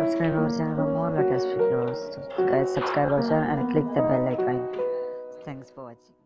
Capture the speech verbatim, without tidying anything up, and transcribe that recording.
subscribe our channel for more latest videos. So guys, subscribe our channel and click the bell icon. Thanks for watching.